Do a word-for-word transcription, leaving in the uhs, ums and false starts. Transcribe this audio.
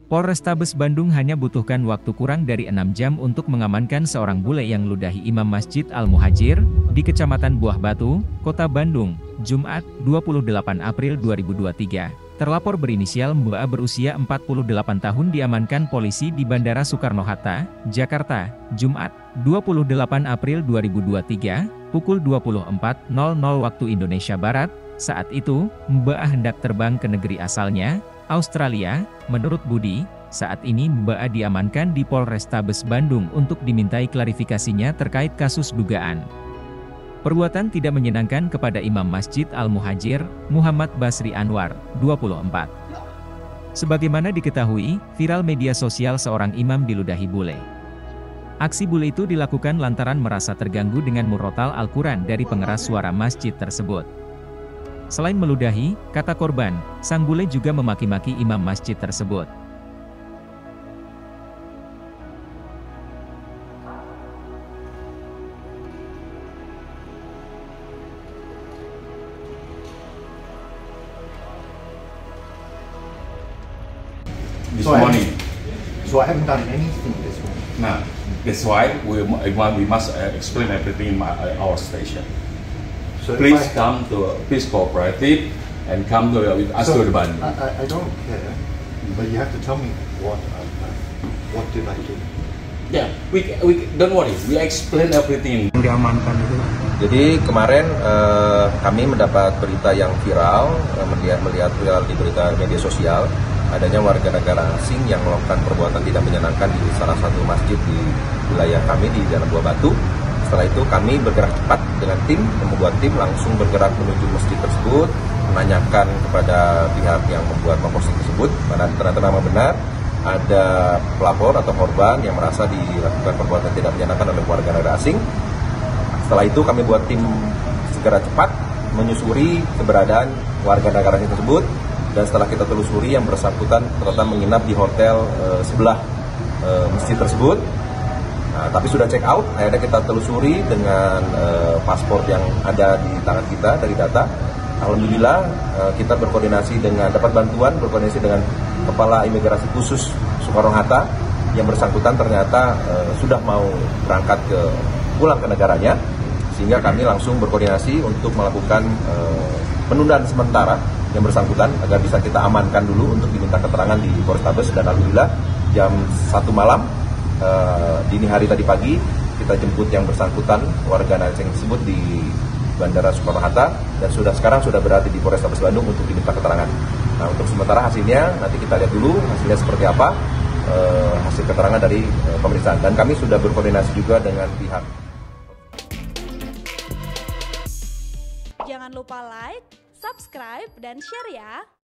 Polrestabes Bandung hanya butuhkan waktu kurang dari enam jam untuk mengamankan seorang bule yang ludahi imam Masjid Al-Muhajir, di Kecamatan Buah Batu, Kota Bandung, Jumat, dua puluh delapan April dua ribu dua puluh tiga. Terlapor berinisial M B A berusia empat puluh delapan tahun diamankan polisi di Bandara Soekarno-Hatta, Jakarta, Jumat, dua puluh delapan April dua ribu dua puluh tiga, pukul dua puluh empat nol nol waktu Indonesia Barat. Saat itu, M B A hendak terbang ke negeri asalnya, Australia. Menurut Budi, saat ini M B A diamankan di Polrestabes Bandung untuk dimintai klarifikasinya terkait kasus dugaan perbuatan tidak menyenangkan kepada Imam Masjid Al-Muhajir, Muhammad Basri Anwar, dua puluh empat. Sebagaimana diketahui, viral media sosial seorang imam diludahi bule. Aksi bule itu dilakukan lantaran merasa terganggu dengan murotal Al-Quran dari pengeras suara masjid tersebut. Selain meludahi, kata korban, sang bule juga memaki-maki imam masjid tersebut. This So I morning. haven't- So I haven't done anything this morning. Now, that's why we, we must uh, explain everything in my, uh, our station. So if Please I- come to Peace Cooperative and come to uh, with us So to the Bandung. I, I, I don't care, but you have to tell me what I, I, what did I do. Yeah, we, we don't worry. We explain everything. Diamankan itu. Jadi kemarin eh, kami mendapat berita yang viral, eh, melihat melihat viral di berita media sosial, adanya warga negara asing yang melakukan perbuatan tidak menyenangkan di salah satu masjid di wilayah kami di Jalan Buah Batu. Setelah itu kami bergerak cepat dengan tim, membuat tim langsung bergerak menuju masjid tersebut, menanyakan kepada pihak yang membuat komposisi tersebut, mana ternyata memang benar ada pelapor atau korban yang merasa dilakukan perbuatan tidak menyenangkan oleh warga negara asing. Setelah itu kami buat tim segera cepat menyusuri keberadaan warga negara asing tersebut, dan setelah kita telusuri yang bersangkutan ternyata menginap di hotel e, sebelah e, masjid tersebut. Nah, tapi sudah check out, akhirnya kita telusuri dengan e, paspor yang ada di tangan kita dari data. Alhamdulillah e, kita berkoordinasi dengan dapat bantuan berkoordinasi dengan Kepala Imigrasi Khusus Soekarno-Hatta yang bersangkutan ternyata e, sudah mau berangkat ke pulang ke negaranya, sehingga kami langsung berkoordinasi untuk melakukan e, penundaan sementara yang bersangkutan agar bisa kita amankan dulu untuk diminta keterangan di Polrestabes. Dan alhamdulillah jam satu malam e, dini hari tadi pagi kita jemput yang bersangkutan warga negara asing tersebut di Bandara Soekarno-Hatta, dan sudah sekarang sudah berada di Polrestabes Bandung untuk diminta keterangan. Nah, untuk sementara hasilnya nanti kita lihat dulu hasilnya seperti apa, e, hasil keterangan dari e, pemeriksaan, dan kami sudah berkoordinasi juga dengan pihak. Jangan lupa like, subscribe, dan share ya!